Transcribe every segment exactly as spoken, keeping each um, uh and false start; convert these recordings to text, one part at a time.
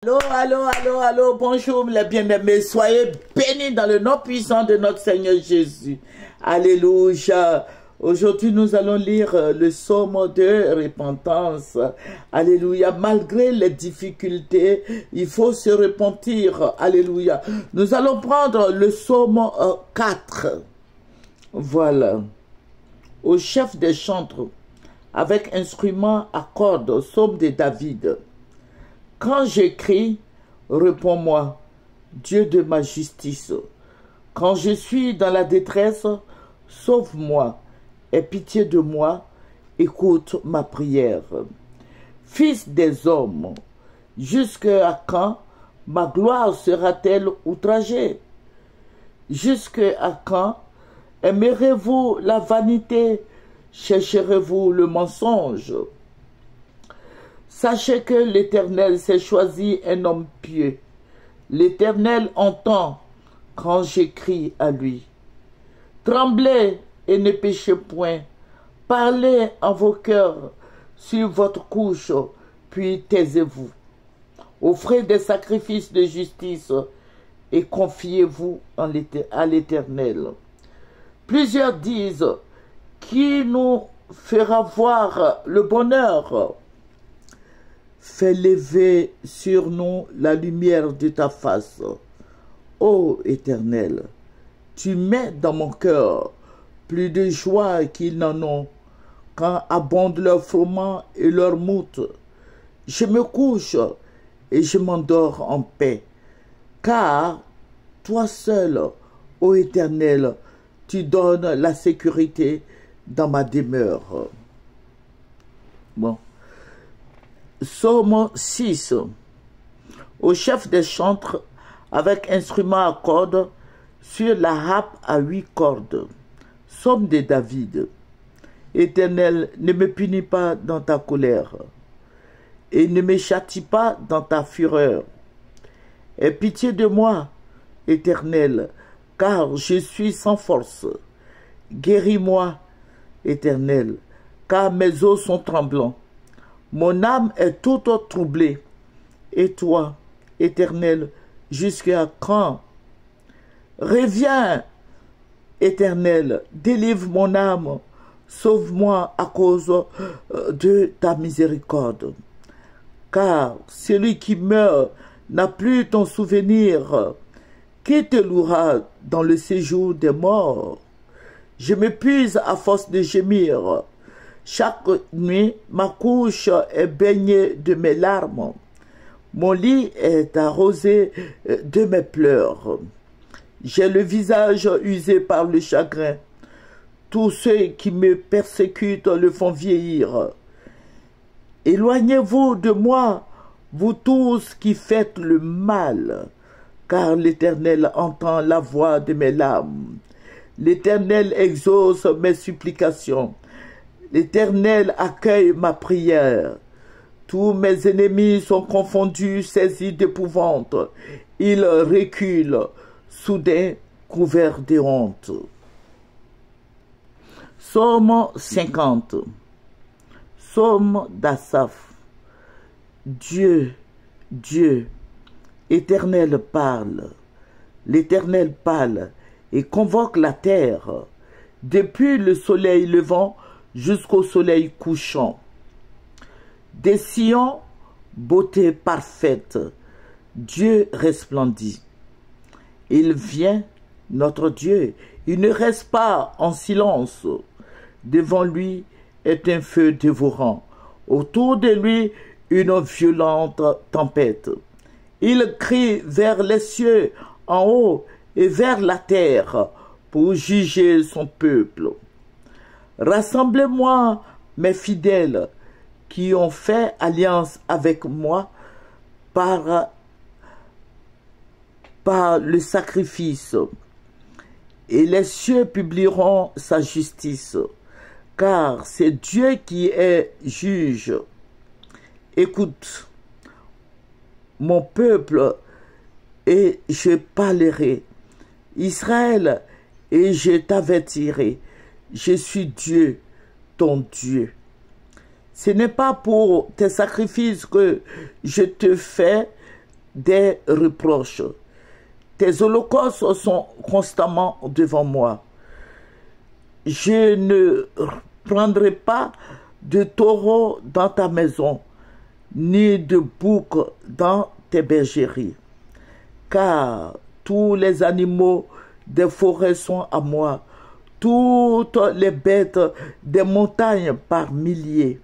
Allô, allô, allô, allô, bonjour les bien-aimés, soyez bénis dans le nom puissant de notre Seigneur Jésus. Alléluia. Aujourd'hui, nous allons lire le psaume de repentance. Alléluia. Malgré les difficultés, il faut se repentir. Alléluia. Nous allons prendre le psaume quatre. Voilà. Au chef des chantres, avec instrument à cordes, psaume de David. Quand j'écris, réponds-moi, Dieu de ma justice. Quand je suis dans la détresse, sauve-moi, aie pitié de moi, écoute ma prière. Fils des hommes, jusqu'à quand ma gloire sera-t-elle outragée? Jusqu'à quand aimerez-vous la vanité, chercherez-vous le mensonge? Sachez que l'Éternel s'est choisi un homme pieux. L'Éternel entend quand j'écris à lui. Tremblez et ne péchez point. Parlez en vos cœurs sur votre couche, puis taisez-vous. Offrez des sacrifices de justice et confiez-vous à l'Éternel. Plusieurs disent, qui nous fera voir le bonheur? Fais lever sur nous la lumière de ta face. Ô Éternel, tu mets dans mon cœur plus de joie qu'ils n'en ont quand abondent leurs froment et leurs moutes. Je me couche et je m'endors en paix, car toi seul, ô Éternel, tu donnes la sécurité dans ma demeure. Bon. Psaume six. Au chef des chantres, avec instrument à cordes, sur la harpe à huit cordes. Psaume de David. Éternel, ne me punis pas dans ta colère, et ne me châtie pas dans ta fureur. Aie pitié de moi, Éternel, car je suis sans force. Guéris-moi, Éternel, car mes os sont tremblants. Mon âme est toute troublée. Et toi, Éternel, jusqu'à quand? Reviens, Éternel, délivre mon âme, sauve-moi à cause de ta miséricorde. Car celui qui meurt n'a plus ton souvenir. Qui te louera dans le séjour des morts? Je m'épuise à force de gémir. Chaque nuit, ma couche est baignée de mes larmes. Mon lit est arrosé de mes pleurs. J'ai le visage usé par le chagrin. Tous ceux qui me persécutent le font vieillir. Éloignez-vous de moi, vous tous qui faites le mal, car l'Éternel entend la voix de mes larmes. L'Éternel exauce mes supplications. L'Éternel accueille ma prière. Tous mes ennemis sont confondus, saisis d'épouvante. Ils reculent, soudain couverts de honte. Psaume cinquante. Psaume d'Asaph. Dieu, Dieu, Éternel parle. L'Éternel parle et convoque la terre. Depuis le soleil levant jusqu'au soleil couchant. Des Sion, beauté parfaite, Dieu resplendit. Il vient, notre Dieu, il ne reste pas en silence. Devant lui est un feu dévorant, autour de lui une violente tempête. Il crie vers les cieux en haut et vers la terre pour juger son peuple. Rassemblez-moi, mes fidèles, qui ont fait alliance avec moi par, par le sacrifice, et les cieux publieront sa justice, car c'est Dieu qui est juge. Écoute, mon peuple, et je parlerai, Israël, et je t'avertirai. Je suis Dieu, ton Dieu. Ce n'est pas pour tes sacrifices que je te fais des reproches. Tes holocaustes sont constamment devant moi. Je ne prendrai pas de taureau dans ta maison, ni de bouc dans tes bergeries, car tous les animaux des forêts sont à moi, toutes les bêtes des montagnes par milliers.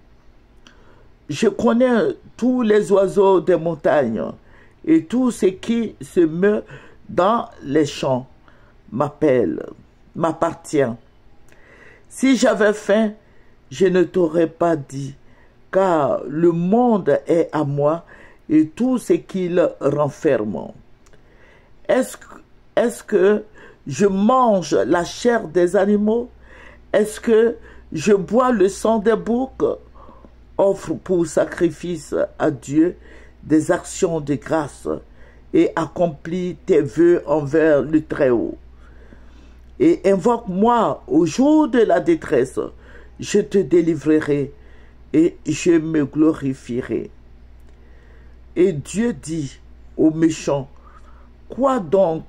Je connais tous les oiseaux des montagnes, et tout ce qui se meut dans les champs m'appelle, m'appartient. Si j'avais faim, je ne t'aurais pas dit, car le monde est à moi et tout ce qu'il renferme. Est-ce, est-ce que je mange la chair des animaux? Est-ce que je bois le sang des boucs? Offre pour sacrifice à Dieu des actions de grâce et accomplis tes vœux envers le Très-Haut. Et invoque-moi au jour de la détresse, je te délivrerai et je me glorifierai. Et Dieu dit aux méchants, quoi donc,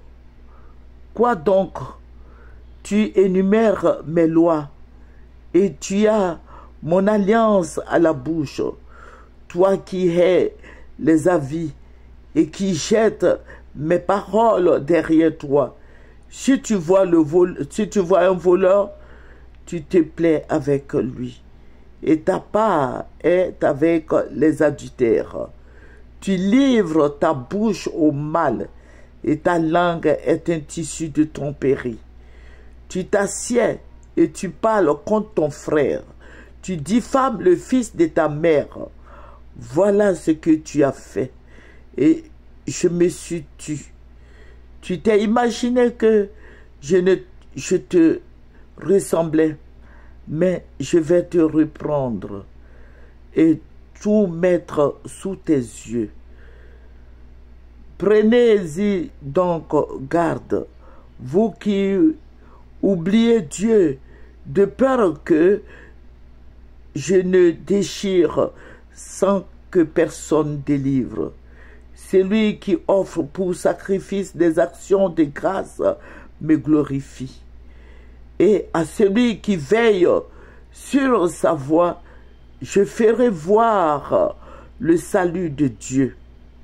quoi donc, tu énumères mes lois et tu as mon alliance à la bouche, toi qui hais les avis et qui jettes mes paroles derrière toi. Si tu vois, le vol, si tu vois un voleur, tu te plais avec lui, et ta part est avec les adultères. Tu livres ta bouche au mal, et ta langue est un tissu de tromperie. Tu t'assieds et tu parles contre ton frère. Tu diffames le fils de ta mère. Voilà ce que tu as fait, et je me suis tu. Tu t'es imaginé que je, ne, je te ressemblais, mais je vais te reprendre et tout mettre sous tes yeux. Prenez-y donc garde, vous qui oubliez Dieu, de peur que je ne déchire sans que personne délivre. Celui qui offre pour sacrifice des actions de grâce me glorifie. Et à celui qui veille sur sa voie, je ferai voir le salut de Dieu.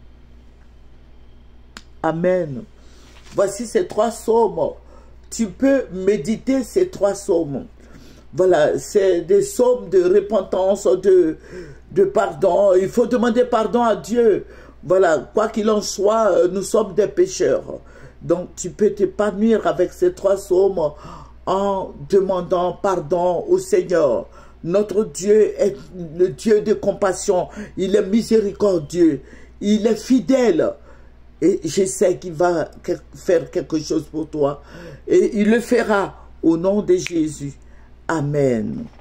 Amen. Voici ces trois psaumes. Tu peux méditer ces trois psaumes. Voilà, c'est des psaumes de repentance, de, de pardon. Il faut demander pardon à Dieu. Voilà, quoi qu'il en soit, nous sommes des pécheurs. Donc, tu peux t'épanouir avec ces trois psaumes en demandant pardon au Seigneur. Notre Dieu est le Dieu de compassion. Il est miséricordieux. Il est fidèle. Et je sais qu'il va faire quelque chose pour toi. Et il le fera au nom de Jésus. Amen.